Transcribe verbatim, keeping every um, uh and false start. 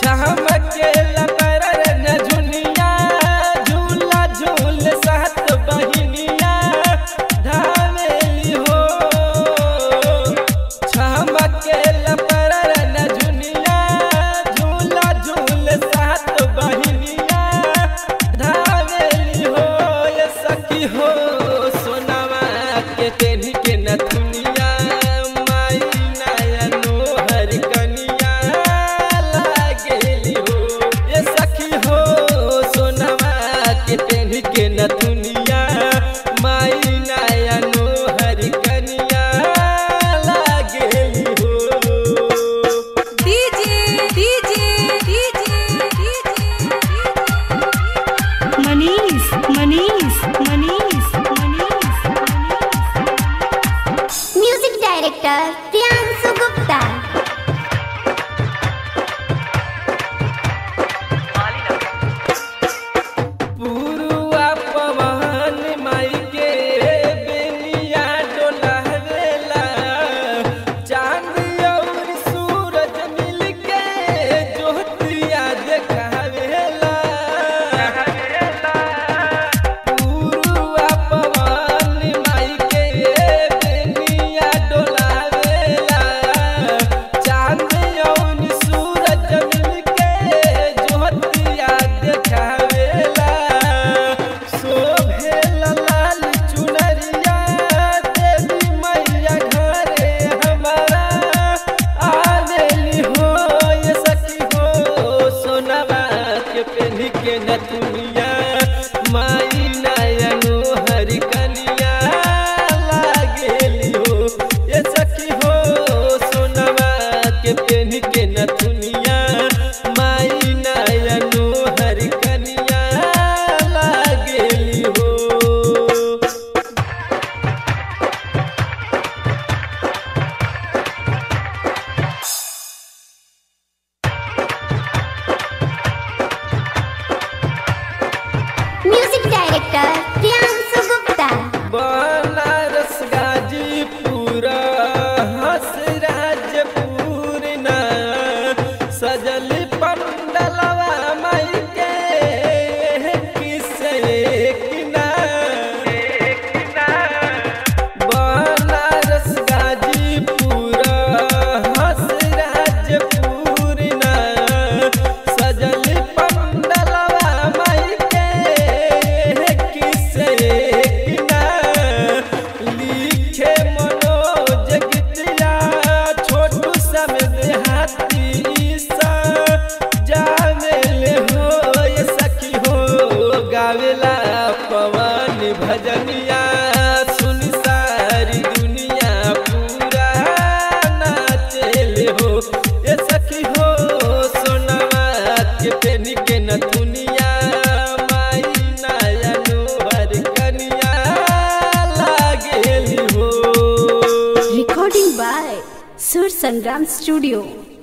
चमके लबर न झुनिया झूला झूल सात बहिनिया धावेली हो। चमके लबर न झुनिया झूला झूल सात बहिनिया धावेली हो। ये सखी हो सोनावा के तेरी के नथुनिया माई नयनो हर कनिया लागेली हो। ये सखी हो सोनावा के तेरी के नथुनिया माई नयनो हर कनिया लागेली हो। DJ DJ DJ Manish Manish Manish Manish music director Priyanshu Gupta. पुरुआ पवन माई के बेनिया डोलावेला चांद और सूरज मिलके ज्योतिया देखावेला। पुरुआ पवन माई के बेनिया डोलावेला चांद और सूरज मिलके ज्योतिया देखावेला। शोभेला लाल चुनरिया देवी मैया घरे हमारा आवेली हो। ये सखी हो सोनावा के पेन्ही के नथुनिया माई नयनो हर कनिया लागेली हो। ये सखी हो सोनावा के पेन्ही के नथुनिया माई नयनो हर कनिया लागेली हो। Music director Priyanshu Gupta. बनारस गाजीपुर हसराजपुर न सजल पंडलवा माई के किसे किना। बनारस गाजीपुर हसराजपुर न सजल पंडलवा माई के किसे किना। लिखे मनोज गीतिया छोटू समेत हाथी सा जावेले हो। ये सखी हो गावेला पवन भजनिया सुन सारी दुनिया पूरा नाचेले हो। ये सखी हो सोनावा के पेनी के नथुनिया माई नयनो हर कनिया लागेली हो। रिकॉर्डिंग बाय सुर संग्राम स्टूडियो।